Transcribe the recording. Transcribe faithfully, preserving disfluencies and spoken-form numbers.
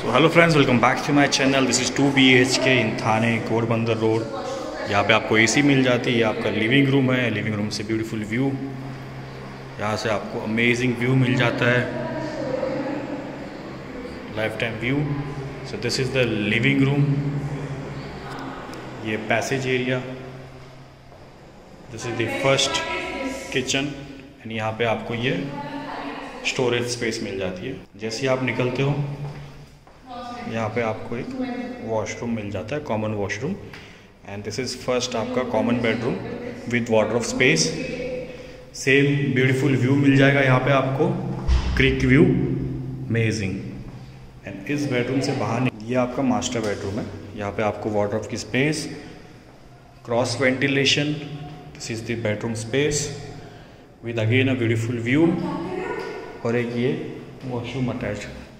So hello friends, welcome back to my channel. This is two B H K in Thane Ghodbunder road. यहाँ पे आपको AC मिल जाती है। ये आपका लिविंग रूम है। लिविंग रूम से ब्यूटीफुल व्यू, यहाँ से आपको अमेजिंग व्यू मिल जाता है, life time view. So this is the living room. ये passage area, this is the first kitchen and यहाँ पे आपको ये स्टोरेज स्पेस मिल जाती है। जैसे ही आप निकलते हो यहाँ पे आपको एक वॉशरूम मिल जाता है, common washroom. And this is first आपका common bedroom with wardrobe space. Same beautiful view मिल जाएगा यहाँ पे आपको, क्रिक व्यू, अमेजिंग। एंड इस बेडरूम से बाहर ये आपका मास्टर बेडरूम है। यहाँ पे आपको वार्डरोब की space, cross ventilation. This is the bedroom space with again a beautiful view और एक ये वॉशरूम अटैच।